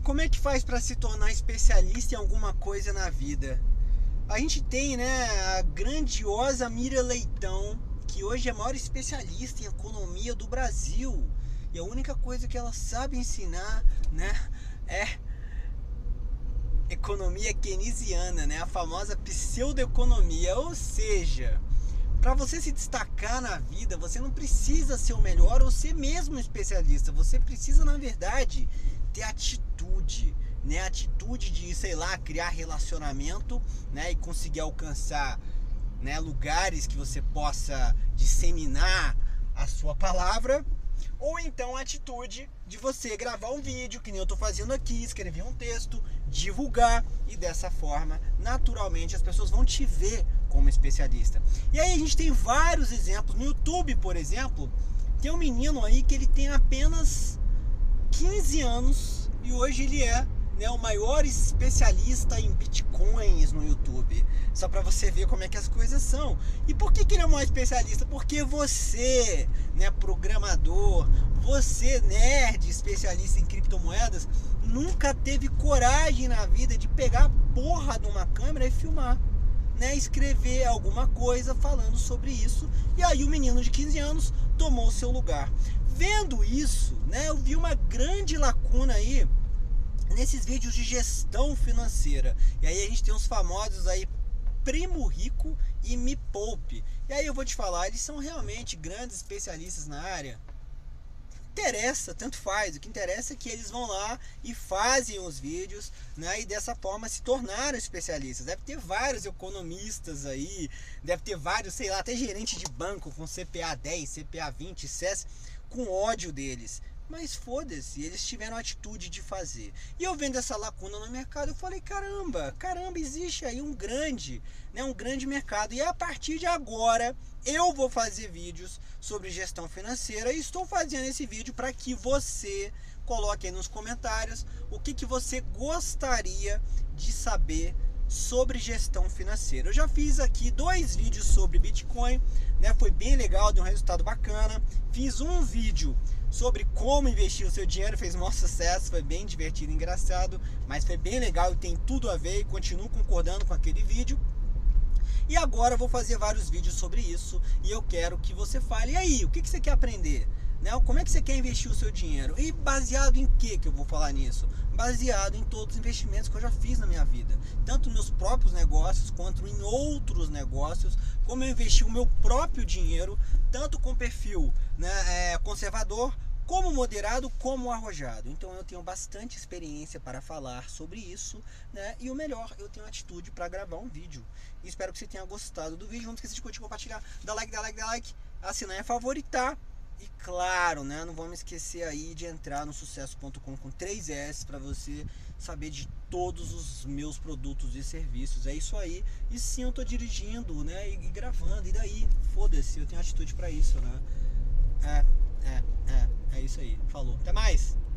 como é que faz para se tornar especialista em alguma coisa na vida? A gente tem, né, a grandiosa Miriam Leitão, que hoje é a maior especialista em economia do Brasil. E a única coisa que ela sabe ensinar, né, é economia keynesiana, né, a famosa pseudoeconomia. Ou seja, para você se destacar na vida, você não precisa ser o melhor ou ser mesmo um especialista. Você precisa, na verdade, ter atitude, né? Atitude de, sei lá, criar relacionamento, né? E conseguir alcançar, né, lugares que você possa disseminar a sua palavra. Ou então a atitude de você gravar um vídeo, que nem eu estou fazendo aqui, escrever um texto, divulgar, e dessa forma, naturalmente, as pessoas vão te ver como especialista. E aí a gente tem vários exemplos. No YouTube, por exemplo, tem um menino aí que ele tem apenas 15 anos e hoje ele é, né, o maior especialista em bitcoins no YouTube. Só para você ver como é que as coisas são. E por que ele é o maior especialista? Porque você, né, programador, você, nerd, especialista em criptomoedas, nunca teve coragem na vida de pegar a porra de uma câmera e filmar, né, escrever alguma coisa falando sobre isso. E aí o menino de 15 anos tomou o seu lugar. Vendo isso, né, eu vi uma grande lacuna aí nesses vídeos de gestão financeira. E aí a gente tem os famosos aí Primo Rico e Me Poupe. E aí eu vou te falar, eles são realmente grandes especialistas na área? Interessa, tanto faz. O que interessa é que eles vão lá e fazem os vídeos, né, e dessa forma se tornaram especialistas. Deve ter vários economistas aí, deve ter vários, sei lá, até gerente de banco com CPA 10, CPA 20, CES, com ódio deles. Mas foda-se, eles tiveram a atitude de fazer. E eu vendo essa lacuna no mercado, eu falei, caramba, existe aí um grande mercado. E a partir de agora, eu vou fazer vídeos sobre gestão financeira. E estou fazendo esse vídeo para que você coloque aí nos comentários o que você gostaria de saber sobre gestão financeira. Eu já fiz aqui 2 vídeos sobre Bitcoin, né? Foi bem legal, deu um resultado bacana. Fiz um vídeo sobre como investir o seu dinheiro, fez um maior sucesso, foi bem divertido e engraçado, mas foi bem legal e tem tudo a ver, e continuo concordando com aquele vídeo. E agora eu vou fazer vários vídeos sobre isso e eu quero que você fale, e aí, o que você quer aprender? Né? Como é que você quer investir o seu dinheiro? E baseado em que eu vou falar nisso? Baseado em todos os investimentos que eu já fiz na minha vida, tanto nos próprios negócios quanto em outros negócios, como eu investi o meu próprio dinheiro, tanto com perfil, né, conservador, como moderado, como arrojado. Então eu tenho bastante experiência para falar sobre isso, né? E o melhor, eu tenho atitude para gravar um vídeo. E espero que você tenha gostado do vídeo. Não esqueça de curtir, compartilhar, dar like, assinar e favoritar. E claro, né, não vamos esquecer aí de entrar no sucesso.com com 3 S para você saber de todos os meus produtos e serviços. É isso aí. E sim, eu tô dirigindo, né, e gravando. E daí? Foda-se, eu tenho atitude para isso, né? É isso aí. Falou. Até mais!